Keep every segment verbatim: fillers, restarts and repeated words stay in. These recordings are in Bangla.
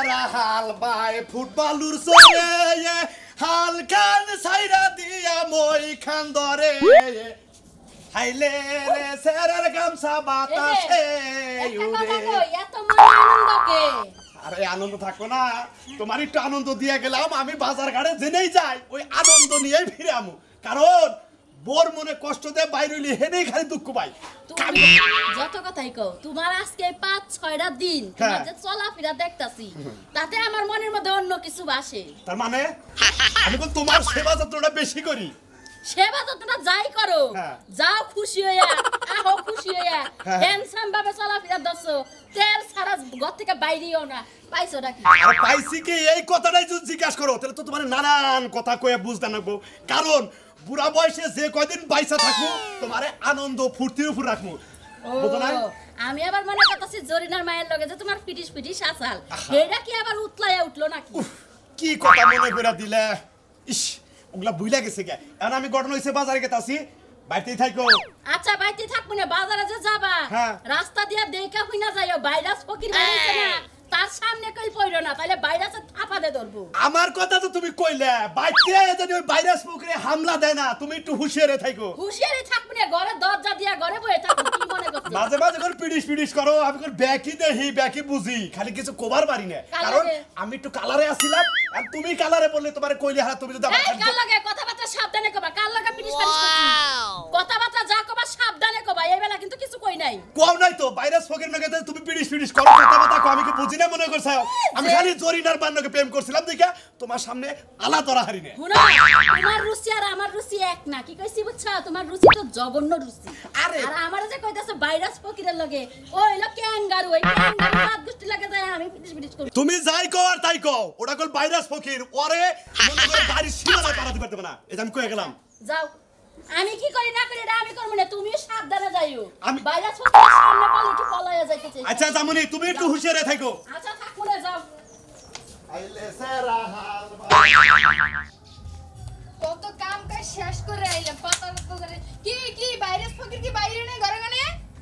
সেরা হাল বাই ফুটবলুর চলে হাল খান সাইরা দিয়া মই খান ধরে হাইলে রে সেরার গামছা বাতাসে উড়ে এত আনন্দ কে আরে আনন্দ থাকো না তোমার একটু আনন্দ দিয়ে গেলাম আমি বাজার ঘাটে জেনেই যাই ওই আনন্দ নিয়েই ফিরে আমু কারণ বোর মনে কষ্ট দেয় বাইরেলি হেনেই খালি দুঃখ পাই যত কথাই কও তোমার আজকে পাঁচ ছয়টা দিন তোমার যে চলাফেরা দেখতাছি তাতে আমার মনের মধ্যে অন্য কিছু আসে তার মানে আমি বল তোমার সেবা যত্নটা বেশি করি সেবা যত্নটা যাই করো যাও খুশি হইয়া আহো খুশি হইয়া হ্যান্ডসাম ভাবে চলাফেরা দছো তেল সারা ঘর থেকে বাইরেও না পাইছো নাকি আর পাইছি কি এই কথাটাই যদি জিজ্ঞাসা করো তাহলে তো তোমার নানান কথা কয়ে বুঝতে নাগবো কারণ বুড়া বয়সে যে কয়দিন বাইসা থাকবো তোমারে আনন্দ ফুর্তির উপর রাখবো বুঝো না আমি আবার মনে করতেছি জরিনার মায়ের লগে যে তোমার পিটিস পিটিস আসাল এটা কি আবার উতলায়া উঠলো নাকি কি কথা মনে করে দিলে ইস ওগুলা বুইলা গেছে কে এখন আমি ঘটনা হইছে বাজারে গেতাছি বাইতেই থাকো আচ্ছা বাইতে থাকবো না বাজারে যে যাবা রাস্তা দিয়া দেখা হইনা যাইও ভাইরাস ফকির বানাইছে না তার সামনে কই পড়ো না তাহলে ভাইরাসে থাপা দে ধরবো আমার কথা তো তুমি কইলে বাইতে যদি ওই ভাইরাস ফকিরে হামলা দেয় না তুমি একটু হুঁশিয়ারে থাকো হুঁশিয়ারে থাকবো না ঘরে দরজা দিয়া ঘরে বসে থাকো কি মনে করছো মাঝে মাঝে করে পিডিশ পিডিশ করো আমি করে ব্যাকি দেহি ব্যাকি বুঝি খালি কিছু কভার পারি না কারণ আমি একটু কালারে আছিলাম আর তুমি কালারে বললে তোমারে কইলে হ্যাঁ তুমি যদি এই কাল লাগে কথাবার্তা সাবধানে কবা কাল লাগা পিডিশ পিডিশ করছি কথাবার্তা যা কবা সাবধানে কবা এই বেলা কিন্তু কিছু কই নাই কও নাই তো ভাইরাস ফকির নগে তুমি পিডিশ পিডিশ করো কথাবার্তা কও আমি কি বুঝি না মনে করছাও আমি খালি জরিনার বান্নকে প্রেম করছিলাম দেখা তোমার সামনে আলা ধরা হারি না শুনো তোমার রুচি আর আমার রুচি এক না কি কইছি বুঝছো তোমার রুচি তো জঘন্য রুচি আরে আর আমার যে কইতাছে ভাইরাস ফকিরের লগে ওই হলো ক্যাঙ্গারু ওই ক্যাঙ্গারু হাত গুষ্টি লাগে যায় আমি পিটিশ পিটিশ করি তুমি যাই কও আর তাই কও ওটা কল ভাইরাস ফকির ওরে মনে করে বাড়ির সীমানা পারাতে পারতে না এটা আমি কই গেলাম যাও আমি কি করি না করি এটা আমি করব না তুমি সাবধানে যাইও আমি ভাইরাস ফকিরের সামনে বলি কি পলায়া যাইতেছে আচ্ছা জামুনি তুমি একটু হুঁশিয়ারে থাকো আচ্ছা থাকো না যাও আইলে সেরা হাল কত কাম কাজ শেষ করে আইলাম পাতা করে কি কি ভাইরাস ফকির কি বাইরে নেই ঘরে গনে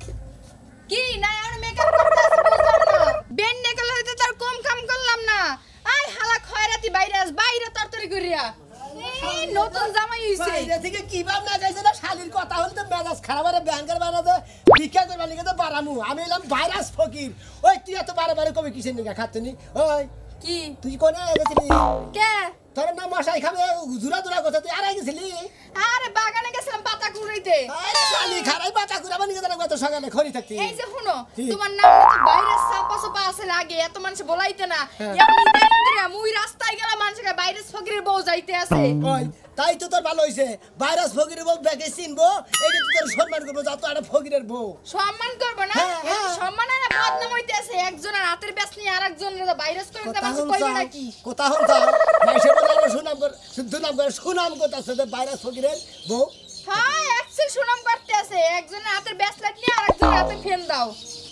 কি না আর মেকআপ করতে আছে বুঝলাম না বেন নেকল হইতে তার কম কাম করলাম না আই হালা খয়রাতি ভাইরাস বাইরে তরতরি করিয়া এই নতুন জামাই হইছে বাইরে থেকে কি ভাব না যাইছে না শালীর কথা হল তো মেজাজ খারাপ আর ব্যাংকার বানাতে ভিক্ষা করবার লিগে তো বারামু আমি এলাম ভাইরাস ফকির ওই তুই এত বারে বারে কবে কিসের নিগা খাচ্ছনি ওই কি তুই কোনে গেছিলি কে তোর না মশাই খাবে জুরা জুরা কথা তুই আড়াই গেছিলি আরে বাগানে গেছিলাম পাতা কুড়াইতে আরে শালি খারাই পাতা কুড়াবা নিগে জানা কত সকালে খড়ি থাকতি এই যে শুনো তোমার নাম তো ভাইরাস সাপা সাপা আছে লাগে এত মানুষ বলাইতে না এমনি দেন্দ্রিয়া মুই রাস্তায় গেলা মানুষকে ভাইরাস ফকিরের বউ যাইতে আছে ওই তাই তো তোর ভালো হইছে ভাইরাস ফকিরের বউ ব্যাগে চিনবো এইটা তো তোর সম্মান করবো যা তো একটা ফকিরের বউ সম্মান করব না সম্মান না বদনাম হইতে আছে একজনের হাতের ব্যাস নিয়ে আরেকজনের ভাইরাস করে দিতে মানুষ কইবে নাকি কথা হল তা মাইসে বলে সুনাম কর শুদ্ধ নাম করে সুনাম করতেছে যে ভাইরাস ফকিরের বউ হ্যাঁ একসে সুনাম করতে আছে একজনের হাতের ব্যাস লাইট নিয়ে আরেকজনের হাতে ফেন দাও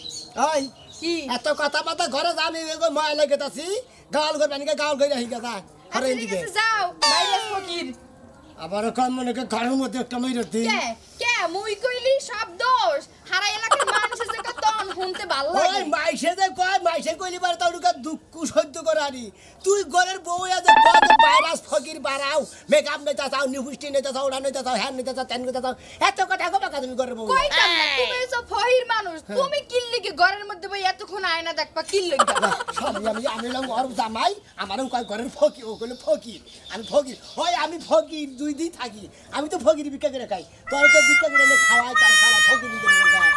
ওই কি এত কথা পাতা ঘরে জানি এগো মায়া লাগেতাছি গাল করবে নাকি গাল কইরা হিগা যা আরে এদিকে যাও ভাইরাস ফকির আবার কম মনে কে ঘরের মধ্যে একটা মাইরা দি কে কে মুই কইলি সব দোষ হারা এলাকার মানুষ যে কত শুনতে ভালো লাগে ওই মাইসে যে কয় মাইসে কইলি বার তাউকা দুঃখ সহ্য করানি তুই ঘরের বউ আজ কত ভাইরাস ফকির বাড়াও মেকআপ নেতা চাও নিহুষ্টি নেতা চাও ওড়া নেতা চাও হ্যান নেতা চাও তেন নেতা চাও এত কথা কবা তুমি ঘরের বউ কইতাম না তুমি তো ফহির মানুষ তুমি কিল্লি কি ঘরের মধ্যে বই এতক্ষণ আয়না দেখবা কিল্লি সরি আমি আমি লাম ঘর জামাই আমারও কয় ঘরের ফকির ও কইলো ফকির আমি ফকির হয় আমি ফকির দুই দিন থাকি আমি তো ফকির ভিক্ষা করে খাই তোর তো ভিক্ষা করে খাওয়াই তার সারা ফকির দিতে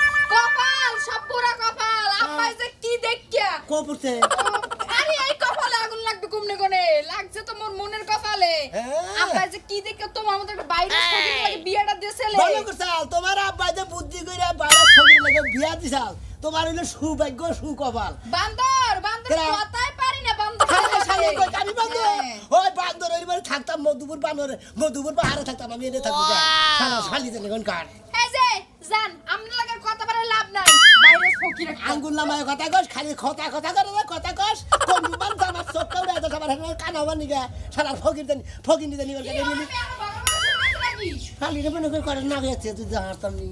কপাল সব পুরা কপাল আপা যে কি দেখিয়া কো পড়ছে আরে এই কপালে আগুন লাগবে কোমনে কোনে লাগছে তো মোর মনের কপালে আপা যে কি দেখে তোমার মত একটা বাইরে ফকির লাগে বিয়াটা দিয়েছিলে ভালো করছাল তোমার আব্বা যে বুদ্ধি কইরা বাইরে ফকির লাগে বিয়া দিছাল তোমার হইলো সৌভাগ্য সুকপাল বান্দর বান্দর কথাই পারি না বান্দর শালি কই আমি বান্দর ওই বান্দর ওই বাড়ি থাকতাম মধুপুর বান্দর মধুপুর পাহাড়ে থাকতাম আমি এনে থাকবো শালা শালি জানি কোন কার এই যে জান আমনে লাগার কথা বলে লাভ নাই বাইরে ফকির আঙ্গুল নামায় কথা কস খালি কথা কথা করে না কথা কস কোন মান আমার চোখটা উড়ে তো সবার কান হবার নিগা শালা ফকির জানি ফকির নি জানি ওর কাছে নি শালি রে মনে করে না গেছে তুই জানতাম নি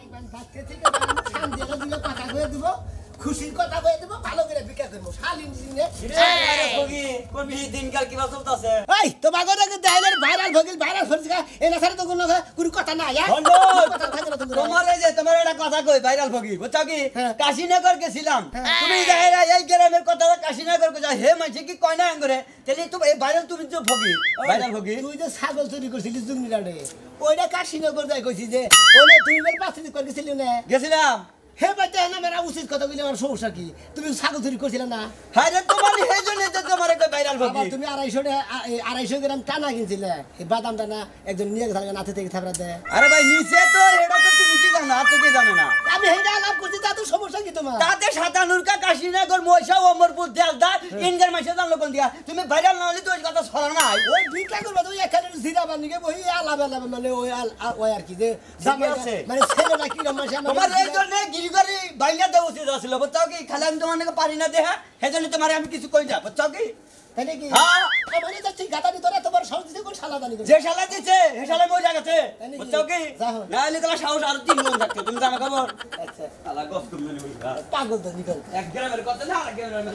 ভাত খেতে থেকে সান দিয়ে দিলে কথা কয়ে দিব খুশির কথা কয়ে দিব ভালো করে বিকা করব শালি দিনে আরে ফকি কোন বি দিনকাল কি বাসত আছে এই তো বাগদাকে দেখাইলে ভাইরাল ভগিল ভাইরাল ফরিকা এনা ছাড়া তো কোনো কোনো কথা না ইয়া বন্ধু কথা থাকে না তুমি তোমার এই যে তোমার একটা কথা কই ভাইরাল ফকি বুঝছো কি কাশীনগর গেছিলাম তুমি যাইরা এই গ্রামের কথা কাশীনগর কে যা হে মানছে কি কয় না করে তাহলে তুমি এই ভাইরাল তুমি যে ফকি ভাইরাল ফকি তুই যে ছাগল চুরি করছিলিস জুংনিরাডে ওইটা কাশীনগর যাই কইছি যে ওলে তুই বেল পাঁচ দিন করে গেছিলি না গেছিলাম হে বাচ্চা না মেরা উচিত কথা কইলে আমার সমস্যা কি তুমি ছাগল চুরি করছিলে না হ্যাঁ রে তোমার এই জন্য যে তোমার একটা ভাইরাল আবার ফকি তুমি আড়াইশো টা- আ- এই আড়াইশো গ্রাম টানা কিনছিলে এই বাদামটা না একজন নিয়ে গেছে নাতে থেকে থাপড়া দেয় আরে ভাই নিচে তো এটা তো তুমি কি জানো আর তো কি জানো না আমি হেডা লাভ করছি তা তো সমস্যা কি তোমার তাতে সাতানুর কা কাশীনগর ময়সা অমরপুর দেলদা ইনগার মাসে জানলো কোন দিয়া তুমি ভাইরাল না হলে তো ওই কথা ছড়া নাই ওই ভিক্ষা করবা তুমি এখানে জিরা বানিয়ে বহি আলাপ আলাপ মানে ওই আল- আ- ওই আর কি যে জামাই আছে। মানে ছেলেটা কি রকম আছে তোমার এই জন্য গিরিগরি বাইনা দেওয়া উচিত ছিল বুঝছো কি খালি আমি তোমার নাকি পারি না দেখা সেই জন্য তোমার আমি কিছু কই না বুঝছো কি তাই নাকি হ্যাঁ। মানে তো ঠিক গাতা দিতরা তোমার সাহস দিতে কোন শালা দানি যে শালা দিছে সে শালা মজা গেছে তাই নাকি? বুঝছো কি যাও। না হলে তোমার সাহস আর তিন গুণ থাকতো তুমি জানো খবর আচ্ছা শালা গপ তুমি পাগল তো নিকল এক গ্রামের কথা না আর গ্রামের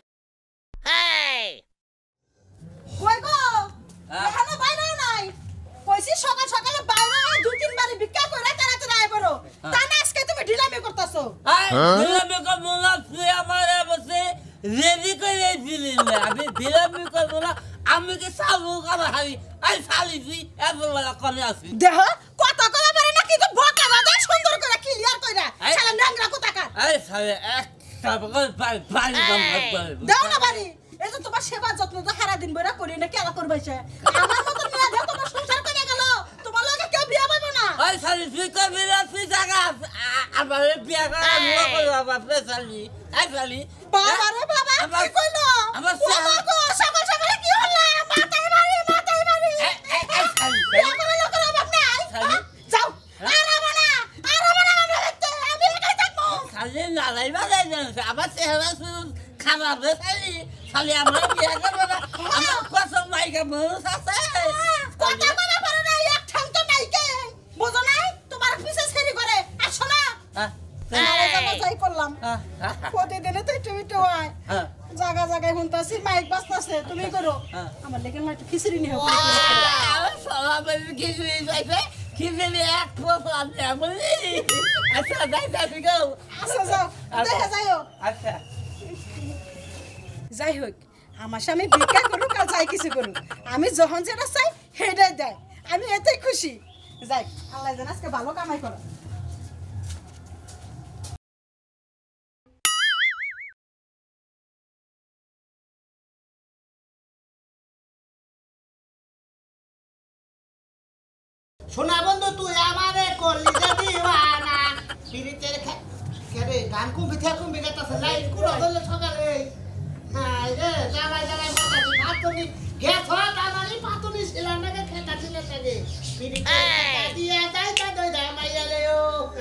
কই গো হ্যাঁ। এখানে বাইরে নাই কইছি সকাল সকালে বাইরে হয়ে দুই তিন বারে ভিক্ষা করে তাড়াতাড়ি আয় বড় তা না আজকে তুমি ঢিলামি করতেছো ঢিলামি করবো না তুই আমার বসে রেডি করে দিলি না আমি ঢিলামি করবো না আমি কি চালু করা হারি আমি চালি তুই এত বেলা করে আসি দেহ কত কলা পারে না কিন্তু বকা দাদা সুন্দর করে ক্লিয়ার কইরা এই। শালা নাংরা কোথাকার এই সালে এক তারপর বাড়ি বাড়ি দাও না বাড়ি এই যে তোমার সেবা যত্ন তো সারা দিন বইরা করি না কেলা করবাইছে আমার মত মেয়ে দেহ তোমার সংসার করে গেল তোমার লগে কেউ বিয়া পাইবো না ওই সালি তুই করবি না তুই জায়গা আমার বিয়া করা মুখ করবো আমার পেশালি এই সালি বাবা রে বাবা কি কইলো আমার ও মা গো সকাল সকালে কি হলো মাথায় মারি মাথায় মারি সালি বিয়া করে লোকের অভাব নাই শালি। যাও আরাম না আরাম না আমার দেখতে আমি একাই থাকবো খালি নালাই বাজাই জানছে আমার চেহারা শুধু খারাপ রে সালি খালি আমার বিয়া করবো না আমার কত মাইকা মানুষ আছে কথা বলা পারে না এক ঠাং তো নাই কে বুঝো নাই তোমার পিছে ছেড়ি করে আসো না হ্যাঁ আরে যাবো যাই করলাম হ্যাঁ প্রতিদিনে তো একটু একটু হয় হ্যাঁ জায়গা জায়গায় হুনতাছি মাইক বাজতাছে তুমি করো হ্যাঁ। আমার লেগে না একটু খিচুড়ি নিও আমার সবাই খিচুড়ি চাইছে খিচুড়ি এক ফোঁটা আছে বলি আচ্ছা যাই যাই গো আচ্ছা যাও দেখে যাইও আচ্ছা যাই হোক আমার স্বামী ভিক্ষা করুক আর যাই কিছু করুক আমি যখন যেটা চাই সেটাই দেয় আমি এতেই খুশি যাই আল্লাহ যেন আজকে ভালো কামাই করো শোনা বন্ধু তুই আমারে করলি যে দিওয়ানা পিরিতের কেরে গান কুম্ভি থেকে কুম্ভি গেতাছে লাইট কুড়ো ধরলে সকালে হাই রে জ্বালাই জ্বালাই মাথাটি পাতুনি গেছ আমারই পাতুনি ছিল নাকি খেতা ছিল নাকি পিরিতের খেতা দিয়া যাইতা দইরা মাইয়ালে ও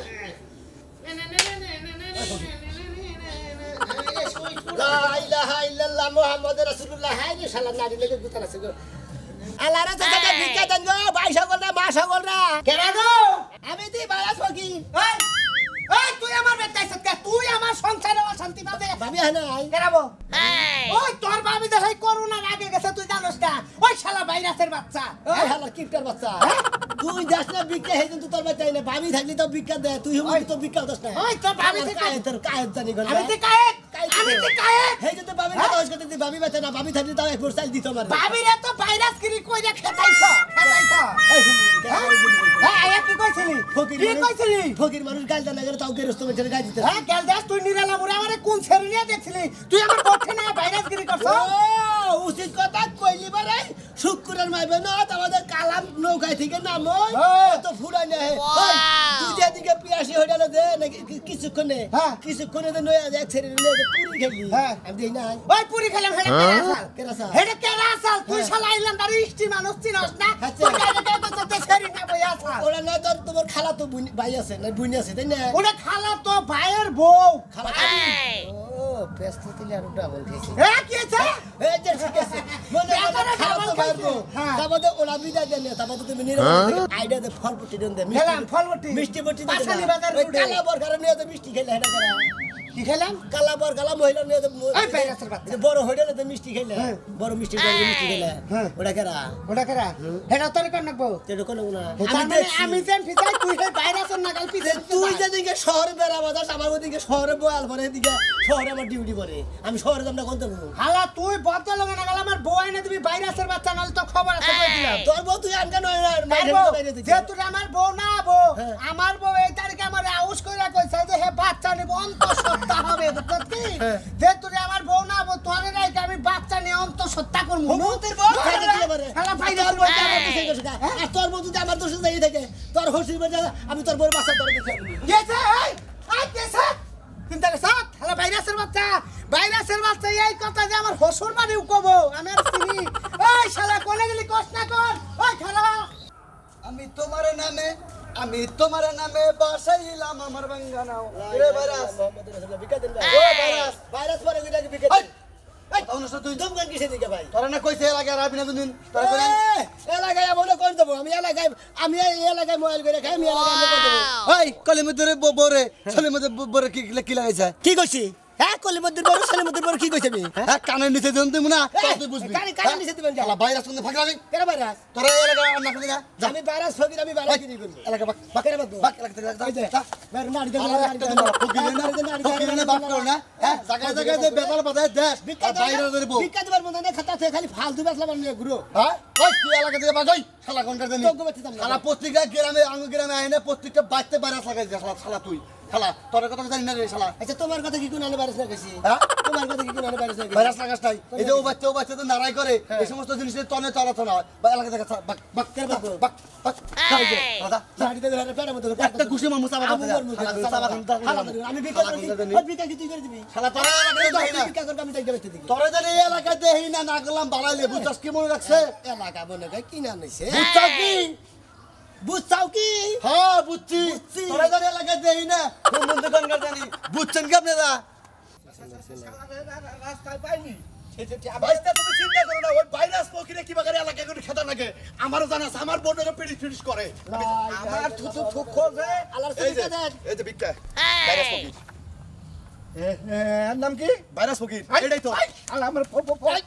লা ইলাহা ইল্লাল্লাহ মুহাম্মাদুর রাসূলুল্লাহ হাই রে শালা নারী লেগে গুতার আছে গো আল্লাহর কাছে ভিক্ষা দেন গো ভাই সকল না মা সকল না কেন গো আমি দি বায়াস ফকি ওই ওই তুই আমার বেটাইছ কে তুই আমার সংসারে অশান্তি পাবে ভাবি হ্যাঁ নাই কেরাবো ওই তোর ভাবি তো সেই করোনা আগে গেছে তুই জানোস না ওই শালা ভাইরাসের বাচ্চা ওই শালা কিপটার বাচ্চা তুই যাস না ভিক্ষা হে কিন্তু তোর বাচ্চাই না ভাবি থাকলি তো ভিক্ষা দে তুই হুম তো ভিক্ষা দস না ওই তোর ভাবি থেকে তোর কায়েত জানি গো আমি তে কায়েত আমি তে কায়েত হে কিন্তু ভাবি কথা হইছ করতে ভাবি বাচ্চা না ভাবি থাকলি তাও এক মোরসাইল দিত মার ভাবি রে তো ভাইরাস কিরি কইরা খেতাইছ খেতাইছ হ্যাঁ আয়া কি কইছিলি ফকির কি কইছিলি ফকির মানুষ গাল দানা করে তাও গেরস্ত মেছের গাল দিতে হ্যাঁ গাল দাস তুই নিরালা মুরে আমারে কোন ছেড়ে নিয়ে দেখছিলি তুই আমার পক্ষে না ভাইরাস গিরি করছ ও উচিত কথা কইলি বারে শুক্রের মাইবে না আমাদের কালাম নৌকায় থেকে নামো তো ফুরাই না তুই যেদিকে পিয়াসি হইডাল দে নাকি কিছুক্ষণে কিছুক্ষণে তো নয়া এক ছেড়ে নিলে পুরি খেলি আমি দেই না ওই পুরি খেলাম হেডা কেরাসাল কেরাসাল হেডা কেরাসাল তুই শালা আইল্যান্ডার ইষ্টি মানুষ চিনস না তুই কাকে তো তো ছেড়ে না বইয়া আছে ওরা না তোর তোমার খালা তো ভাই আছে না বুনি আছে তাই না ওটা খালা তো ভাইয়ের বউ খালা ও পেস্ট দিলে আর ডাবল খেয়েছি এ কি আছে এ যে ঠিক আছে মনে করে খালা তো ভাইয়ের বউ তারপরে ওলা বিদায় দেন তারপরে তুমি নিরাপদ আইডা দে ফল পুটি দেন দে মিষ্টি ফল পুটি মিষ্টি পুটি পাছালি বাজার কালা বরকার নিয়ে তো মিষ্টি খেলে হেডা করে কি খেলাম কালাবর কালা মহিলা নিয়ে এই ভাইরাসের বাচ্চা বড় হোটেলে তো মিষ্টি খেলে বড় মিষ্টি খেলে মিষ্টি খেলে ওটা কেরা ওটা করা হেডা তোর কোন নাকবো তেটো কোন না আমি আমি যেন ফিজাই তুই হে ভাইরাসের নাগাল পিছে তুই যেদিকে শহরে বেড়াবো যাস আমার ওদিকে শহরে বয়াল পরে এদিকে শহরে আমার ডিউটি পরে আমি শহরে যাম না কোন দেবো হালা তুই বদ্ধ লগা নাগাল আমার বউ আইনা দিবি ভাইরাসের বাচ্চা নাল তো খবর আছে কই দিলাম তোর বউ তুই আনকা নয় না বাইরে থেকে যে তুই আমার বউ না বউ আমার বউ এই তারিখে আমার আউস কইরা কইছে যে হে বাচ্চা নিব অন্ত সত্তা হবে বুঝছ কি যে তুই আমার বউ না বউ তোরে রাইকে আমি বাচ্চা নিয়ে অন্ত সত্তা করব তোর বউ খাইতে দিলে পারে হালা তোর বউ আমার দিছে গেছে আর তোর বউ যদি আমার দোষে যাই থাকে তোর হসির বাজা আমি তোর বউর বাচ্চা তোর দিছি গেছে এই আই গেছে চিন্তা করছ হালা ভাইরাসের বাচ্চা ভাইরাসের বাচ্চা এই কথা যে আমার হসুর মানেও কব আমি আর চিনি এই শালা কোনে গেলি কষ্ট না কর ওই খালা আমি তোমার নামে আমি তোমার নামে বাসাইলাম আমার বাঙ্গানাও রে ভাইরাস মোহাম্মদ রাসূলুল্লাহ বিকা দিন ও ভাইরাস ভাইরাস পরে দিলা বিকা এই এই অনুষ্ঠ তুই দম গান কিসে দিকে ভাই তোরা না কইছে লাগে আর আবি না দুদিন তোরা কইলেন এলাকায় বলে কোন দেবো আমি এলাকায় আমি এই এলাকায় মোবাইল করে খাই আমি এলাকায় আমি কোন দেবো এই কলিমুদ্দরে বরে সলিমুদ্দরে বরে কি কি লাগাইছে কি কইছি হ্যাঁ কলিমদ্দির বড় সালিমদ্দির বড় কি কইছে আমি হ্যাঁ কানের নিচে দেন তুই না তুই বুঝবি কানে কানে নিচে দিবেন যা শালা ভাইরাস কোন ফাকরামি কেন ভাইরাস তোরা এলাকা না করে যা আমি ভাইরাস ফকির আমি ভাইরাস কি করব এলাকা বাক বাক কেন বাক বাক এলাকা থেকে যা ভাই নাড়ি দে নাড়ি নাড়ি দে, দে ফকির না, নাড়ি ফকির না বাপ করো না হ্যাঁ জায়গায় জায়গায় যে বেতাল বাজায় দেশ বিক্কা আর বাইরে ধরে বউ বিক্কা দিবার মনে না খাতা থেকে খালি ফালতু বেসলা বানিয়ে ঘুরো হ্যাঁ ওই তুই এলাকা থেকে বাজাই শালা কোন কাজ জানি তোকে বাচ্চা দাম শালা পত্রিকা গ্রামে আঙ্গ গ্রামে আইনে পত্রিকা বাইতে বাইরে লাগাই যা শালা শালা তুই শালা তোর কথা জানি না রে শালা আচ্ছা তোমার কথা কি কোন আনে ভাইরাস না কইছি হ্যাঁ? তোমার কথা কি কোন আনে ভাইরাস না কইছি ভাইরাস লাগাস নাই এই যে ও বাচ্চা ও বাচ্চা তো নারাই করে এই সমস্ত জিনিসের তনে চালাতো না বা এলাকা থেকে বাক বাক কেন বাক বাক বাক খাই দে দাদা নাড়ি দে ধরে পেটের মধ্যে একটা ঘুষি মামু চাবা আমি দাও মরমু শালা চাবা দাও আমি বিক্কা করছি ওই বিক্কা কি তুই করে দিবি শালা তোরা এলাকায় দেই না বিক্কা করব আমি তাই দেবে দিবি তোরা জানি এই এলাকায় দেই না না গেলাম বাড়াইলে বুঝছস কি মনে রাখছে এলাকা মনে কয় কিনা নিছে বুঝছস কি বুঝছাও কি হ্যাঁ বুঝছি বুঝছি। তোরা জানি এলাকায় দেই না কোন বন্ধু কোন কাজ জানি বুঝছেন কি আপনারা রাস্তায় পাইনি ভাইস্তা তুমি চিন্তা করো না ওই ভাইরাস ফকিরে কি বাগারে এলাকায় কোনো খেতা লাগে আমারও জানা আছে আমার বোনকে পিড়ি ফিড়িস করে আমার থুতু থুক খোঁজে আলার এই যে সাথে দেখ এই যে ভিক্ষা ভাইরাস ফকির এর নাম কি ভাইরাস ফকির এটাই তো আর আমার ফো ফো ফো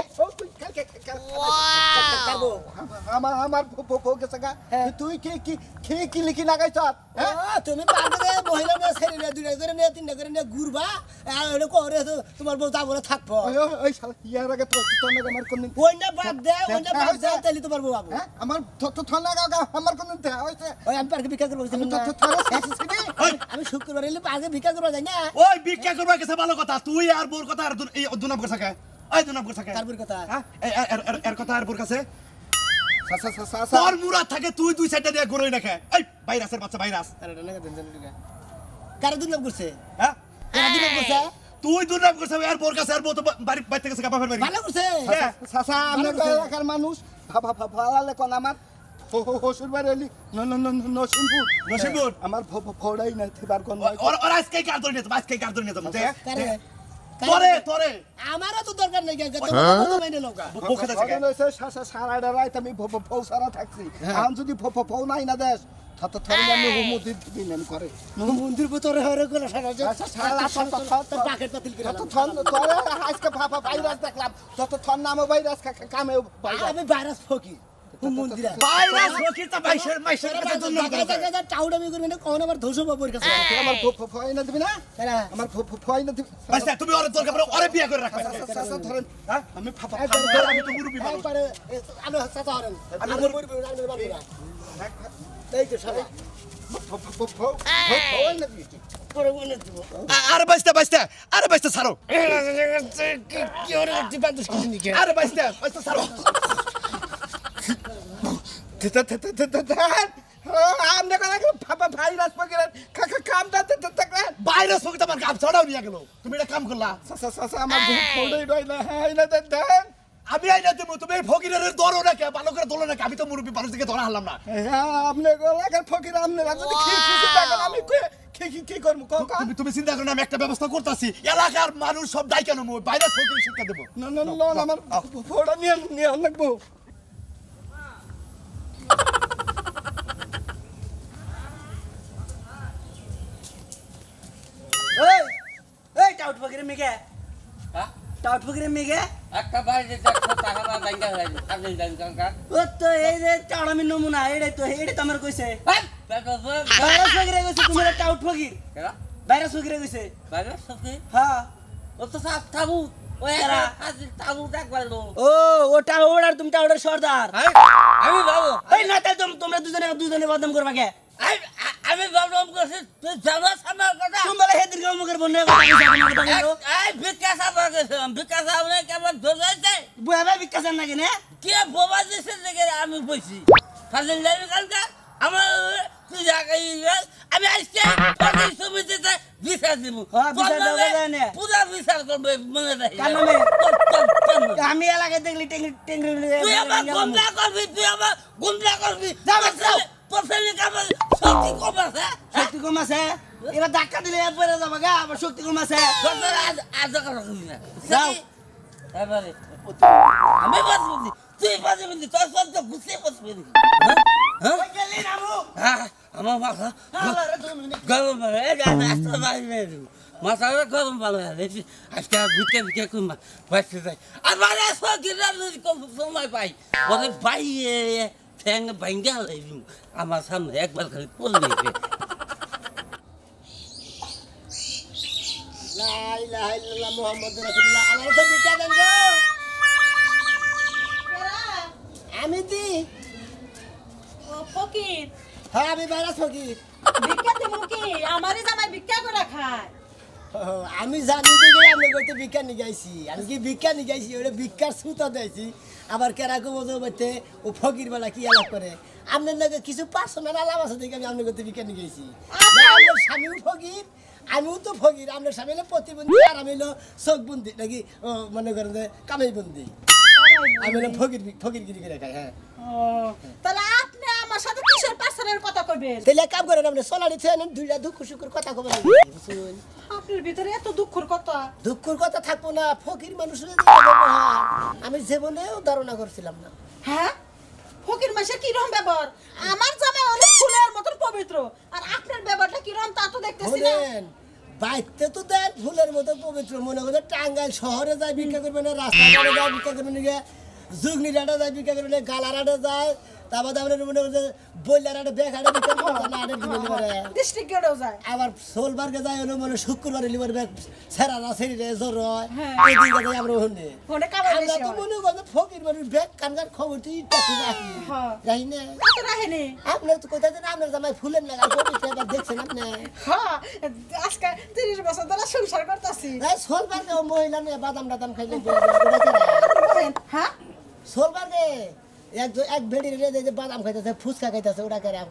কারবো আমার আমার ফো ফো ফো গেছে গা তুই কি কি কি কি লিখি লাগাইছ হ্যাঁ তুমি পারবে মহিলা নিয়ে ছেড়ে নিয়ে দুইটা করে নিয়ে তিনটা করে নিয়ে ঘুরবা আর ওটা করে তো তোমার বউ যাবো না থাকবো ওই শালা ইয়ার আগে তো তোর নাকি আমার কোন ওই না বাদ দে ওই না বাদ দে তাহলে তোমার বউ আবো হ্যাঁ আমার তো তো থনা গা আমার কোন তে হইছে ওই আমি পার্কে ভিক্ষা করবো আমি তো তো থনা শিখছি ওই আমি শুক্রবার এলে আগে ভিক্ষা করবো যাই না ওই ভিক্ষা করবা গেছে ভালো কথা তুই আর বোর কথা আর দু- এই দুনাম করে থাকে ওই দুনাম করে থাকে তারপর কথা হ্যাঁ এই- এর- এর- এর- এর কথা আর বোর কাছে সা সা সা সা তোর মুরাদ থাকে তুই দুই সাইডে দিয়ে ঘুরোই না খে এই ভাইরাসের বাচ্চা ভাইরাস আরে না দেন দেন দিগা কারে দুই নাম করছে হ্যাঁ কারে দুই নাম করছে তুই দুনাম করছিস আর বোর কাছে আর বউ তো বাড়ি বাইতে গেছে কাপা ফেলবারি ভালো করছে সাসা আমরা এলাকার মানুষ ভাবা ভাবালে কোন আমার হসুর বাড়ি হলি নসিমপুর নসিমপুর? আমার ফোড়াই নাই থিবার কোন ওর ওর আজকে কার ধরে নিয়ে আজকে কার ধরে নিয়ে যাবো দেখ কারে তোরে তোরে আমারও তো দরকার নাই গেছে তো মাইনে নৌকা বউ খেতে থাকে সারা রাত আমি ফৌ সারা থাকছি এখন যদি ফৌ নাই না দেশ তত থরে আমি হুমুদি দিন করে মন্দির ভিতরে হরে করে সারা আচ্ছা, সারা তো পাকেট পাতিল করে তত থন তোরে আজকে ভাবা ভাইরাস দেখলাম তত থন নামে ভাইরাস কামে ভাইরাস আমি ভাইরাস ফকি মন্দিরে ভাইরাস রকিটা বাইশের মাইশের কাছে দুনাম করে টাউডামি করবে না কোন আবার ধসো বাবুর কাছে আমার ফয় না দিবি না কেরা আমার ফয় না দিবি বাইস্তা তুমি ওর দরকার পড়ে ওরে বিয়ে করে রাখবে ধরেন হ্যাঁ আমি ফাফা আমি তো মুরব্বি মানুষ একবারে আমি সাথে হরেন আমি মুরবি আমি বাবু এই তো সারা ফয় না দিবি পরে বলে দিব আরে বাইস্তা বাইস্তা আরে বাইস্তা ছাড়ো কি ওরে দিবা তো কিছু নিকে আরে বাইস্তা বাইস্তা ছাড়ো আমরা কোন ভাইরাস পকেট কামটা থাকলে ভাইরাস ফকিটা আমার গাব ছড়াও নিয়ে গেল তুমি এটা কাম করলা আমার ফোড়াই রই না হয় না দেন আমি আইনা তুমি তুমি এই ফকিরের ধরো না কে ভালো করে তোলো না কে? আমি তো মুরব্বি মানুষ থেকে ধরা হলাম না আপনি এলাকার ফকির আপনি যদি কি কিছু টাকা আমি কি কি কি করবো তুমি তুমি চিন্তা করো না আমি একটা ব্যবস্থা করতেছি এলাকার মানুষ সব দায় কেন ভাইরাস ফকির শিক্ষা দেবো না না না আমার ফোড়া নিয়ে নিয়ে লাগবো এই ফকিরের মেয়ে হ্যাঁ টাউট ফকিরের মেয়ে একটা বাইরে দেখো টাকা না দাঙ্গা হয়ে আপনি দাঙ্গা কার ও তো এই যে টাউডামি নমুনা এটাই তো এটাই তো আমার কইছে হ্যাঁ দেখো তো ভাইরাস ফকিরে কইছে তুমি টাউট ফকির কেরা ভাইরাস ফকিরে কইছে বাইরে সত্যি হ্যাঁ ও তো সাত তাবু ওই এরা আজি তাবু দেখবার লো ও ওটা ওড়ার তুমি টাউডার সর্দার আমি বাবু এই না তাই তোমরা দুজনে দুজনে বদনাম করবা কে আমি বাবলম করছি তুই জানাস আমার কথা তুমি বলে হেদির গাম মুখের বন্যা কথা কইছো কথা কইছো এই বিকাশ আবার গেছিলাম বিকাশ আবার কেমন ধরেছে বুয়াবে বিকাশের নাকি না কে বোবা দিছে দেখে আমি বসি ফাজিল লাগবে কালকা আমার তুই জায়গায় আমি আজকে পার্টি সমিতিতে বিচার দিব হ্যাঁ, বিচার দেওয়া যায় না। পুরা বিচার করবে মনে রাখি কার নামে? তোর- তোর- তোর নামে। আমি এলাকায় দেখলি টেঙ্গি টেঙ্গি তুই আমার গুন্ডা করবি তুই আমার গুন্ডা করবি যাও, যাও। তোর ছেলে কেমন শক্তি কম আছে শক্তি কম আছে এবার ধাক্কা দিলে পরে যাবো গা আবার শক্তি কম আছে তোর ছেলে আজ আজ করবি না যাও। এবারে আমি বাঁচবি তুই বাঁচবি তোর সব তো ঘুষে বসবি হ্যাঁ ওই গেলি নামু হ্যাঁ আমার মাথা আল্লাহ রে তুমি গরম ভালো রাস্তা বাইরে মাথাটা গরম ভালো আজকে ভিকে ভিকে কুমা বাঁচতে যাই আর মানে সকিরা যদি সময় পাই ওরে বাইরে ঠ্যাং ভাঙ্গা লাগি আমার সামনে একবার খালি পড়লে লা ইলাহা ইল্লাল্লাহ মুহাম্মাদুর রাসূলুল্লাহ আল্লাহর তো বিকা দেন গো আমি দি ও ফকির হ্যাঁ আমি ভাইরাস ফকির ভিক্ষা দেবো কি আমারই জামাই ভিক্ষা করে খায় ও, আমি জানি দিকে আমি কইতে ভিক্ষা নি গাইছি আমি কি ভিক্ষা নি গাইছি ওটা ভিক্ষার সুতা দেইছি আবার কেরা কো বজো বইতে ও ফকির বেলা কি আলাপ করে আপনার নাকি কিছু পার্সোনাল আলাপ আছে দেখে আমি আপনার কইতে ভিক্ষা নি গাইছি আপনার স্বামীও ফকির আমিও তো ফকির আপনার স্বামী হলো প্রতিবন্ধী আর আমি হলো চোখ বন্দি নাকি ও, মনে করেন যে কামাই বন্দি আমি হলো ফকির ফকিরগিরি করে খাই হ্যাঁ ও তাহলে আপনি আমার সাথে কিসের পার্সোনাল কথা কইবেন তাহলে কাম করেন আপনি সোলারি ছেন দুইটা দুঃখ সুখের কথা কবে বুঝুন আপনার ভিতরে এত দুঃখের কথা দুঃখের কথা থাকবো না ফকির মানুষের যে ব্যবহার আমি জীবনেও ধারণা করছিলাম না হ্যাঁ ফকির মাসের কি রকম ব্যবহার আমার জামাই অনেক ফুলের মতন পবিত্র আর আপনার ব্যবহারটা কি রকম তা তো দেখতেছি না বলেন বাইতে তো দেন ফুলের মতো পবিত্র মনে করে টাঙ্গাইল শহরে যায় ভিক্ষা করবে না রাস্তাঘাটে যায় ভিক্ষা করবে না জুগনিরাটা যায় ভিক্ষা করবে না গালারাটে যায় তারপর আমরা মনে করছে বইলারাটে বেঘাটে ভিক্ষা করবে না আটের দিনে লিবারে ডিস্ট্রিক্ট গেটেও যায় আবার সোলবারকে যায় হলো মানে শুক্রবারে লিবার ব্যাগ সেরারা সেরিরে জ্বর হয় হ্যাঁ। এই দিকে যায় আমরা হন্যে ফোনে কামাই আমরা বেশি তো হয়। মনে করছে ফকির মানুষ ব্যাগ কানকার খবর তুই টাকি রাখি হ্যাঁ। রাহি না কত রাহেনি আপনার তো কোথায় যেন আপনার জামাই ফুলের লাগা পবিত্র এবার দেখছেন আপনি হ্যাঁ আজকে তিরিশ বছর ধরে সংসার করতেছি এই সোলবারকে ও মহিলা নিয়ে বাদাম টাদাম খাইলে হ্যাঁ সোলবারকে এক এক বেড়ি রে যে বাদাম খাইতেছে ফুচকা খাইতেছে ওটা কেরাম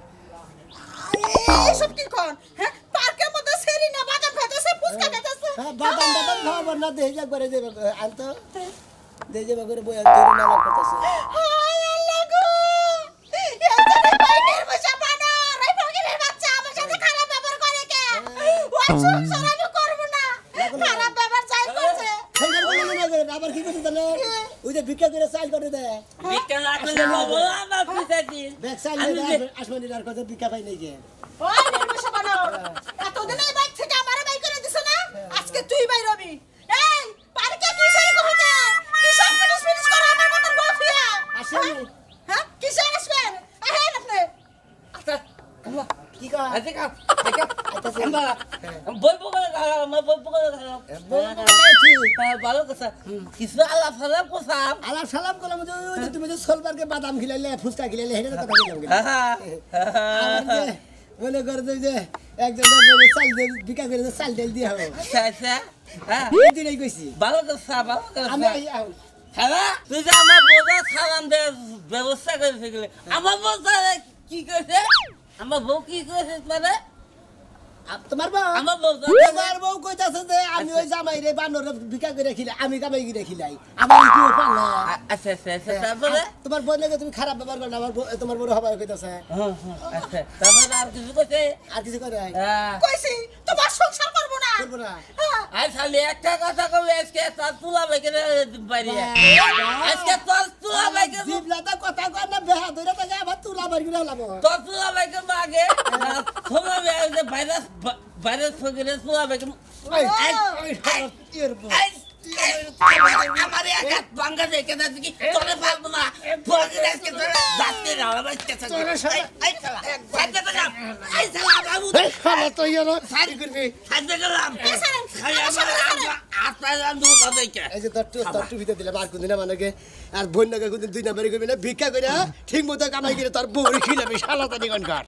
এইসব কি কোন হ্যাঁ পার্কের মধ্যে সেরি না বাদাম খাইতেছে ফুচকা খাইতেছে হ্যাঁ, বাদাম টাদাম খাওয়াবার না দেহে একবারে যে আনতো দেহে যে করে বই ধরে নালা করতেছে হায় আল্লাহ গো এই যে বাইকের বসে বানর এই ফকিরের বাচ্চা আমার সাথে খারাপ ব্যবহার করে কে ওই সংসার আমি করব না খারাপ ব্যবহার চাই করছে সেইখানে বলে না করে আবার কি করতে জানো ওই যে ভিক্ষা করে চাল করে দেয় বিকেল আসলে বাবু আমার পিছে দিন ব্যাগ চাল আসমানির আর কত ভিক্ষা পাই নাই যে ওই নির্বসে বানর এতদিন এই বাইক থেকে আমারে বাই করে দিছ না আজকে তুই বাই রবি এই পার্কে কি সেই কহতে কিসব ফিনিশ ফিনিশ করে আমার মতন বফিয়া আসেনি হ্যাঁ কিসে আসবেন আহেন আপনি আচ্ছা কামলা কি কয় আজকে কাম আজকে কামলা বই পকড়ে খাও আমার বই পকড়ে খাও হ্যাঁ ভালো কথা কিছু আলাপ সালাপ কোসাম আলাপ সালাম করলাম যে ওই যে তুমি যে সোলবারকে বাদাম খিলাইলে ফুচকা খিলাইলে হেঁটে কথা বললাম আবার যে মনে করে যে যে একজন বলে চাল দিয়ে বিকা করে যে চাল ডাল দিয়ে হবে আচ্ছা আচ্ছা হ্যাঁ এই দিনই কইছি ভালো কথা ভালো আমি কথা এই আউ- হ্যাঁ তুই যে আমার বোঝা সালাম দে ব্যবস্থা করে শিখলে আমার বোঝা কি করেছে আমার বউ কি করেছে মানে আপ- তোমার বউ আমার বোঝা তোমার বউ কইতাছে যে আমি ওই জামাই রে বানর বিকা করে খিলাই আমি কামাই করে খিলাই আমার কি পারলা আচ্ছা আচ্ছা আচ্ছা তারপরে তোমার বোন লাগে তুমি খারাপ ব্যবহার করো আমার বউ- তোমার বড় হবার কইতাছে হ্যাঁ হ্যাঁ আচ্ছা তারপরে আর কিছু কইছে আর কিছু করে হ্যাঁ কইছি তোমার সংসার করব না করবো না হ্যাঁ আর খালি একটা কথা কবে আজকে তোর তুলা বাইকে বাইরে আজকে তোর তুলা বাইকে জিবলাটা কথা কর না বেহা ধরে তাকে আবার তুলা বাড়ি করে লাবো তোর তুলা বাইকে মাগে সময় যে ভাইরাস ভাইরাস ফকিরের তুলা বাইকে আমার এক বাঙ্গা দেখে না কি তোরে পারবো না ফকির আজকে তোরে যাচ্ছে না আমার কাছে তোরে এই শালা সাইডে গেলাম এই শালা বাবু এই শালা তো ইয়ারা সারি করবি সাইডে গেলাম খাই আমার আপনার আন্দু দেখে এই যে তোর তোর টুপিতে দিলে বার কোন দিন আমাকে আর বন্যাকে কোন দিন দুই নাম্বারই করবি না ভিক্ষা করে ঠিক মতো কামাই করে তোর বউরি খিলাবি শালা তো নিগন কর